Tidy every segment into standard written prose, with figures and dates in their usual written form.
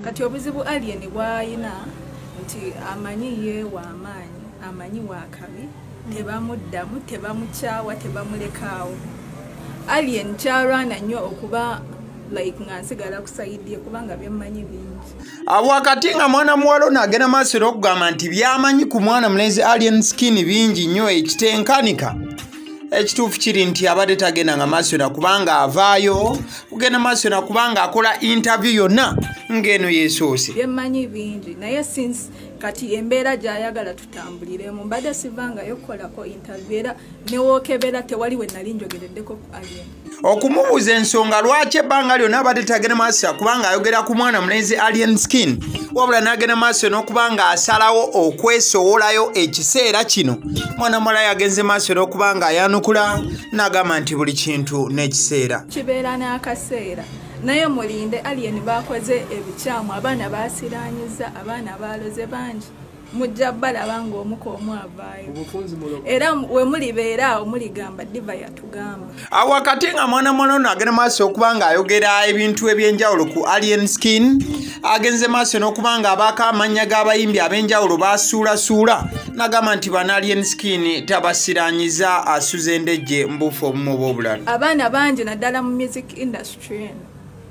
kati obuzibu Alien bwayina nti amanyi ye wa amaanyi amanyi wa kabi tebamuddamu tebamukyawa tebamulekaawo. Alien kyalwana nnyo okuba like nga nsigala kusaidie kubanga byemmanyi bingi. Wakati nga mwana muwala ono agenda maaso n'okugamba nti byamanyi ku mwana mulenzi Alien Skin bingi nnyo ekitenkanika. Ekituufu kiri nti abadde tagenda nga maaso na kubanga avaayo kugenda maaso na kubanga akola interview yonna ng'eno yeesoose. Byemmanyi bingi naye since kati embeera gy'ayagala tutambuliremu mbadde sivangayo kukolako interview era newookebera tewali we nali njogereddeko ku Alien. Okumubuuza ensonga lwaki ebbanga lyonna abadde tagenda maaso kubanga ayogera ku mwana mulenzi Alien Skin wabula n'agenda maaso n'okubanga asalawo okwesowolayo ekiseera kino mwana muwala yagenze maaso n'okubanga ayanukula n'agamba nti buli kintu n'ekiseera kibeera n'akaseera naye mulinde Alien bakoze ebikyamu abaana basiraanyiza abaana baloze bangi mujja balaba ng'omuko omu avaayo era we mulibeera awo muligamba Diva yatugamba. Wakati nga mwana muwala ono agenda maaso okubanga ayogera ebintu ebyenjawulo ku Alien Skin agenze maaso n'okubanga abaako amannya g'abayimbi ab'enjawulo basuulasuula n'agamba nti bana Alien Skin tabasiraanyiza asuza endejje mbufu obumu oba obulala. Abaana bangi naddala mu music industry eno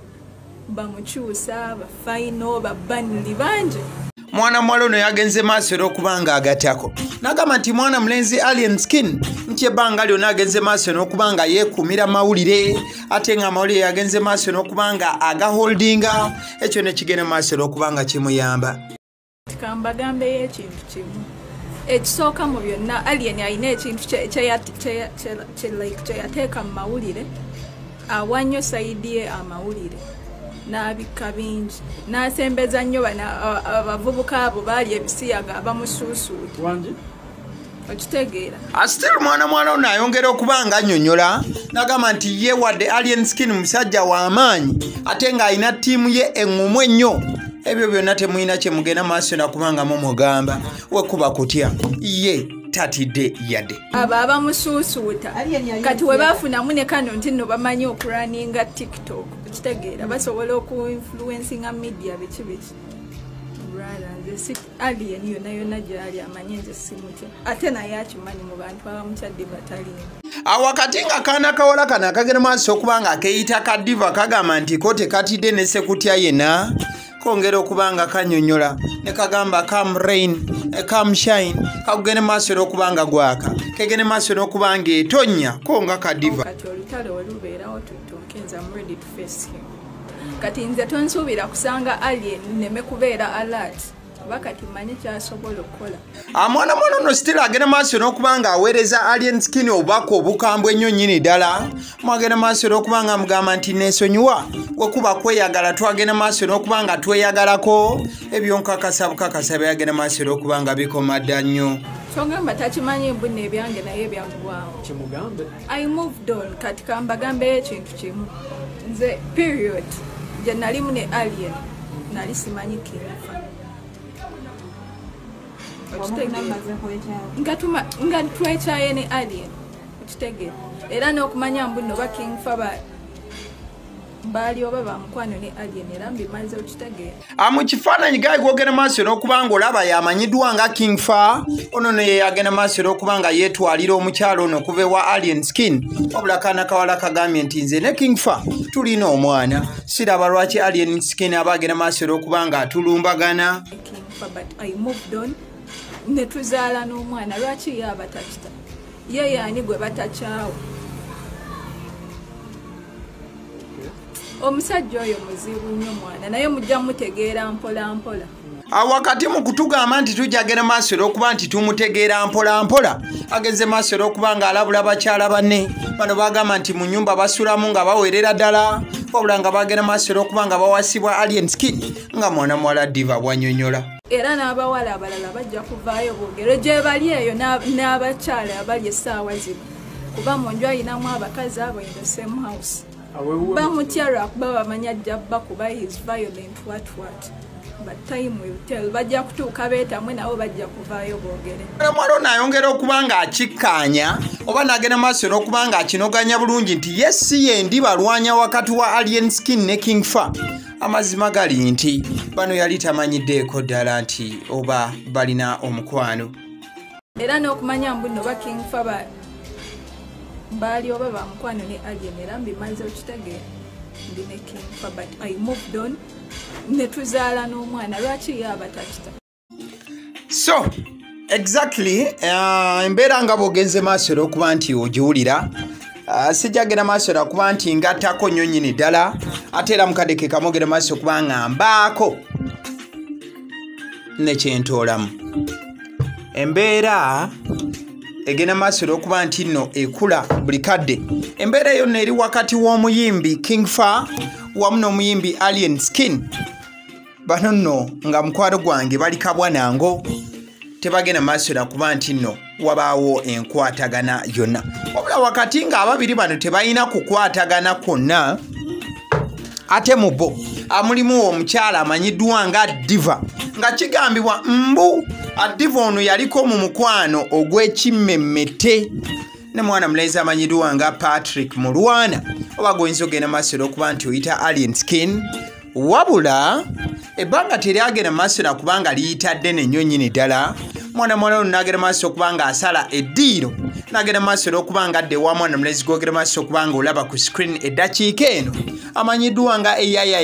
bamukyusa bafaino babbanuli bangi. Mwana muwala ono yagenze maaso n'okubanga agatako n'agamba nti mwana mulenzi Alien Skin nti ebbanga lyonna agenze maaso n'okubanga yeekuumira mawulire ate nga amawulire yagenze maaso n'okubanga agaholdinga ekyo ne kigenda maaso n'okubanga kimuyamba. Kambagambeyo ekintu kimu ekisooka mu byonna Alien alina ekintu kyeyateeka mu mawulire awa nnyo sayidi ye amawulire n'abikka bingi n'asembeza nnyo abavubuka abo baali ebisiyaga abamusuusuuta okitegeera. Asitiri mwana muwala ono ayongera okubanga annyonnyola n'agamba nti ye wadde Alien Skin musajja w'amaanyi ate ng'alina ttiimu ye eŋŋumu ennyo ebyo byonna temulina kye mugenda maaso nakubanga mumugamba wekuba kutya ye tatidde yadde abo abamusuusuuta kati we baafunamu ne kano nti nno bamanyi okuraninga TikTok okitegeera basobola okuinfluencinga media biki biki Alien yonna yonna gyali amanyi nze simutya ate naye akimanyi mu bantu abamukyadde bataliimu. Wakati nga kaana kawala kano akagenda maaso okubanga akeeyita ka Diva kagamba nti ko tekatidde ne sekutya yenna kongera okubanga kannyonnyola ne kagamba come rain come shine kagende maaso n'okubanga gwaka kegende maaso n'okubanga etonnya ko nga ka Diva. Kati olutalo olubeerawo tutonkenza I'm ready to face him. Kati nze tonsuubira kusanga Alien neme kubeera alert bakati manyi kyasobola okukola. Mwana muwala ono still agenda maaso n'okubanga aweereza Alien Skin obubaka obukambwe ennyo nnyini ddala mwagenda maaso n'okubanga amugamba nti neesonyiwa wekuba kweyagala twagenda maaso n'okubanga tweyagalako ebyonkakasa bukakasa byagenda maaso n'okubanga bikoma dda nnyo. Kyongamba takimanyi mbunna ebyange naye byaggwawo I moved on. Kati kambagambeyo ekintu kimu nze period gye nalimu ne Alien nali simanyi kinfa nga twekyaye ne Alien okitegeera era n'okumanya mbuno oba kinfa baali oba bamukwano ne Alien era mbimaze okitegeera. Mu kifaananyi gaali gwogenda maaso n'okubanga olaba yamanyiddwa nga Kingfa ono ne yagenda maaso n'okubanga yeetwalira omukyalo ono okuva ewa Alien Skin wabula kaana kawala kagambye nti nze ne Kingfa tulina omwana siraba lwaki Alien Skin aba agenda maaso n'okubanga atulumbagana. Kingfa but I moved on ne tuzaala n'omwana lwaki ye abatakita ye yaani gwe batakyawo. Omusajja oyo muzibu nnyo mwana naye mujja mutegeera mpola mpola. Wakati mu kutugamba nti tujja agenda maaso n'okuba nti tumutegeera mpola mpola agenze maaso n'okubanga alabula bakyala banne bano bagamba nti mu nnyumba basulamu nga baweerera ddala wabula nga bagenda maaso n'okubanga bawasibwa Alien Skin nga mwana muwala Diva bw'annyonnyola. Era n'abawala abalala bajja kuvaayo boogere gye bali eyo n'abakyala abali essaawa zino kuba mu nju ayinamu abakazi abo in the same house. Bamutya lwakuba bamanya ajja bakuba his violent what but time will tell. Bajja kutuuka beetamwe nabo bajja kuvaayo boogere. Mwalo n'ayongera okubanga akikkaanya oba n'agenda maaso n'okubanga akinoganya bulungi nti ye si ye ndi balwanya wakati wa Alien Skin ne Kingfa amazima gali nti bano yali tamanyiddeeko ddala nti oba balina omukwano era n'okumanya mbu nno ba King Fahd baali oba bamukwano ne Alien era mbimaze okitegeera ndi ne King Fahd but I moved on ne tuzaala n'omwana lwaki yaaba takita so exactly embeera nga bw'ogenze maaso okuba nti ogiwulira sijjagenda maaso okuba nti ngattako nnyo nnyini ddala ate era mukadeke kamogera maaso okuba nga mbaako ne kyentoolamu embeera egenda maaso okuba nti nno ekula buli kadde embeera eyo nno eri wakati w'omuyimbi King Fahd wamu n'omuyimbi Alien Skin bano nno nga mukwano gwange bali kabwanango tebagenda maaso kuba nti nno wabaawo enkwatagana yonna wabula wakati nga ababiri bano tebalina kukwatagana kwonna ate mu bo amulimu omukyala amanyiddwa nga Diva nga kigambibwa mbu Diva ono yaliko mu mukwano ogw'ekimmemmette ne mwana mulenzi amanyiddwa nga Patrick Mulwana oba goyinza ogenda maaso okuba nti oyita Alien Skin wabula ebbanga teryagenda maaso kubanga liyita ddene nnyo nnyini ddala mwana ono n'agenda maaso okubanga asala eddiiro n'agenda maaso okuba nga adde wa mwana mulenzi gwogera maaso okubanga olaba ku screen eddakiika eno amanyiddwa nga Yaya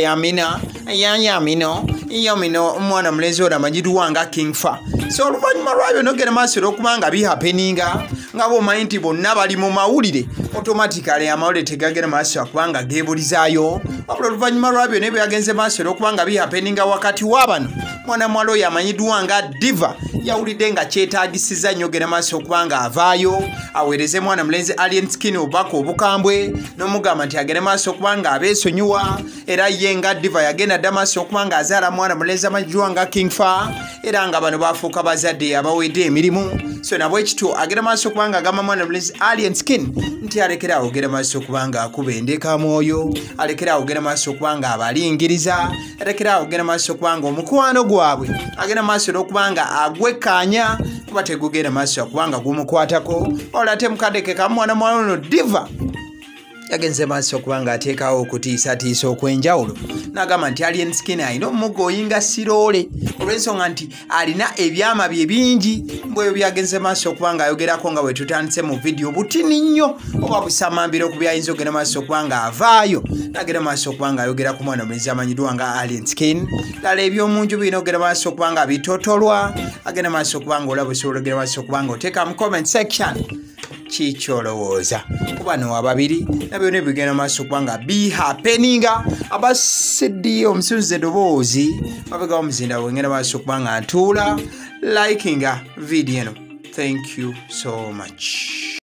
Yamino mwana mulenzi ono amanyiddwa nga King Fahd so oluvannyuma lwabyo n'ogenda maaso okuba nga bihapeninga nga bw'omanyi nti bonna bali mu mawulire automatically amawulire tegagenda maaso okubanga geebulizaayo wabula oluvannyuma lwabyo ne bwe yagenze maaso okuba nga bihapeninga wakati w'abano mwana muwala oyo amanyiddwa nga Diva yawulidde nga kyetaagisiza nnyo ogenda maaso okuba nga avaayo aweereze mwana mulenzi Alien Skin obubaka obukambwe n'omugamba nti agende maaso okuba nga abeesonyiwa era ye nga Diva yagenda dda maaso okuba nga azaala mwana mulenzi amanyiddwa nga King Fahd era nga bano bafuuka bazadde abawedde emirimu so nabwe kityo agenda maaso okuba nga agamba mwana mulenzi Alien Skin nti alekeraawo ogenda maaso okuba nga akuba endeka mwoyo alekeraawo ogenda maaso okuba nga abalingiriza alekeraawo ogenda maaso okuba nga omukwano gwabwe agenda maaso okuba nga agwekkaanya kuba tegugenda maaso okuba nga gumukwatako wabula ate mukadeke ka mwana muwala ono Diva yagenze maaso okuba nga ateekawo okutiisatiisa okw'enjawulo n'agamba nti Alien Skin alina omugga oyinga siroole olw'ensonga nti alina ebyama bye bingi mbweyo byagenze maaso okuba nga ayogerako nga bwe tutandise mu vidiyo butini nnyo oba busamambira ku byayinza ogenda maaso okuba nga avaayo n'agenda maaso okuba nga ayogera ku mwana mulenzi amanyiddwa nga Alien Skin lala eby'omunju birina ogenda maaso okuba nga bitotolwa agenda maaso okuba nga olaba osobola ogenda maaso okuba nga oteeka mu comment section kikyolowooza kuba no ababiri nabyo ne bigenda maaso okuba nga bihapeninga abasiddi omusunze eddoboozi mabega omuzinda bwengenda maaso okuba nga ntuula likinga video eno thank you so much